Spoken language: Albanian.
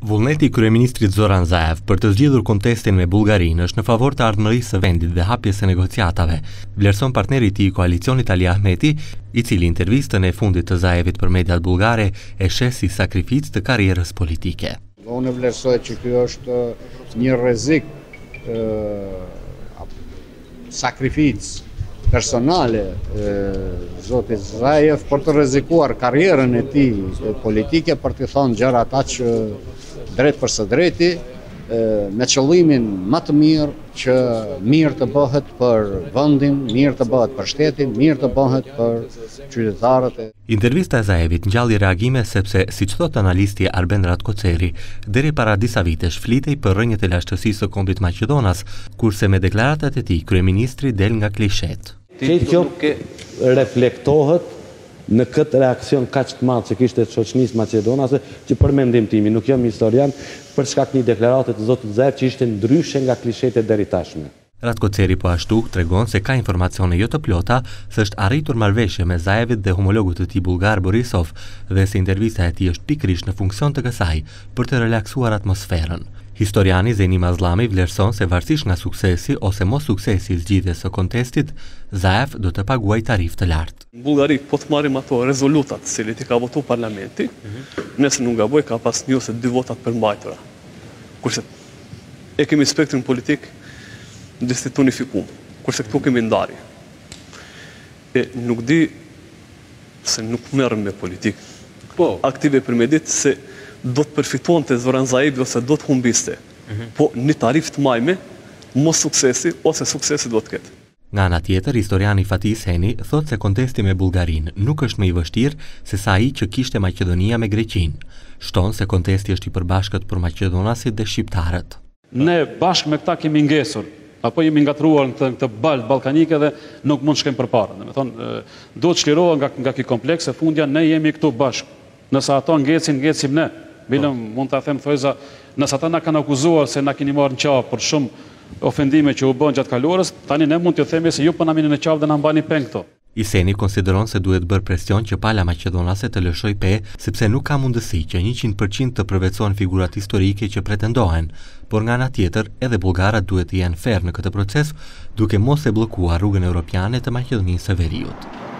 Vullneti i kryeministrit Zoran Zaev për të zgjidhur kontestin me Bullgarinë është në favor të ardhmërisë së vendit dhe hapjes së negociatave, vlerëson partneri i tij i koalicionit Ali Ahmeti, i cili intervistën e fundit të Zaevit për mediat bullgare e sheh si sakrificë të karrierës politike. Unë vlerësoj që ky është një rrezik sakrificë personale zotit Zaev për të rrezikuar karrierën e tij politike, për të thënë gjërat që drejt për së drejti, me qëllimin më të mirë që mirë të bëhet për vendin, mirë të bëhet për shtetin, mirë të bëhet për qytetarët. Intervista e Zaevit ngjalli reagime sepse, siç thot analisti Arben Ratkoceri, deri para disa vitesh flitej për rrënjët e lashtësisë së kombit Maqedonas, kurse me deklaratat e tij kryeministri del nga klishet. Kjo reflektohet në këtë reakcion kaq të madh që kishte shoqënisë maqedonase, që për mendim tim, nuk jam historian, për shkak një deklarate të zotit Zaev që ishte ndryshe nga klishet e deri tashme. Ratkoceri po ashtu tregon se ka informacione jo të plota se është arritur marrëveshje me Zaevit dhe homologut të tij bullgar Borisov dhe se intervista e tij është pikërisht në funksion të kësaj për të relaksuar atmosferën. Historiani Zenim Azllami vlerëson se varësisht nga suksesi ose mos suksesi i zgjidhjes së kontestit, Zaev do të paguajë tarifë të lartë. Në Bullgari, po të marrim ato rezolutat se i ka votuar parlamenti, nëse nuk gaboj ka pas një ose dy votat përmbajtura. Kurse e kemi spektrin politik distit unifikum, kurse këtu kemi ndarje. E nuk di se nuk merrem me politikë. Po, aktive për me ditë se do të përfitonte Zoran Zaevi ose do të humbiste. Po një tarif të majme, mos suksesi ose suksesi do të ketë. Nga ana tjetër, historiani Fatih Heni thot se kontesti me Bullgarinë nuk është më i vështirë se sa ai që kishte Maqedonia me Greqinë. Shton se kontesti është i përbashkët për maqedonasit dhe shqiptarët. Ne bashkë me këta kemi ngesur, apo jemi ngatruar në këtë baltë ballkanike dhe nuk mund shkojmë përpara. Domethënë, do të çlirohen nga ky kompleks e fundja, ne jemi këtu bashkë. Nëse ato ngecim ne. Bilëm, mund të them thojza, nëse ata na kanë akuzuar se na keni marrë në qafë për shumë ofendime që u bën gjatë kaluarës, tani ne mund të themi se ju po na mini në qafë dhe na mbani peng këto. Iseni konsideron se duhet bërë presion që pala maqedonase të lëshoj pe, sepse nuk ka mundësi që 100% të përvetësohen figurat historike që pretendohen, por nga ana tjetër edhe bullgarët duhet të jenë ferm në këtë proces, duke mos e bllokuar rrugën europiane të Maqedonisë së Veriut.